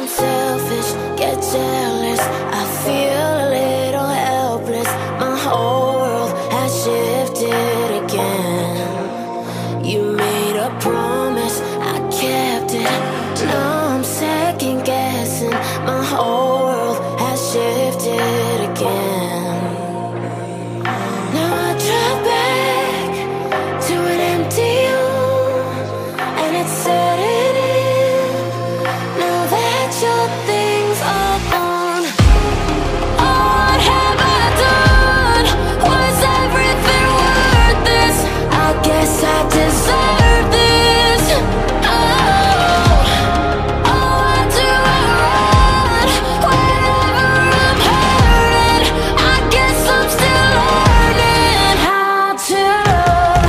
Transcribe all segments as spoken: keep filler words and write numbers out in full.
I'm selfish, get jealous, I feel a little helpless. My whole world has shifted again. You made a promise, I kept it. Now I'm second guessing. My whole world has shifted again. Now I drive back to an empty room, and it's setting in. Now that your things are gone, oh, what have I done? Was everything worth this? I guess I deserve this. Oh, oh, why do I run whenever I'm hurting? I guess I'm still learning how to love.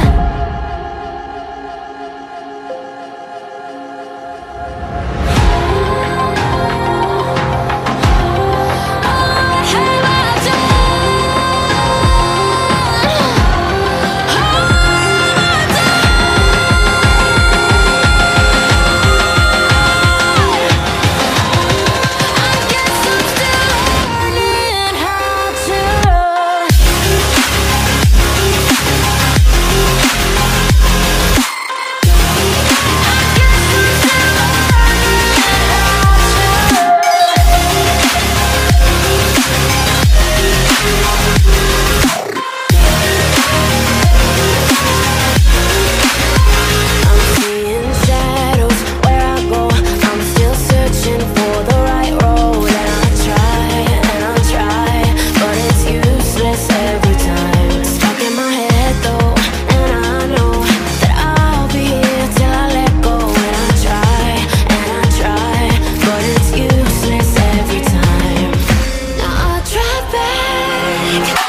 Back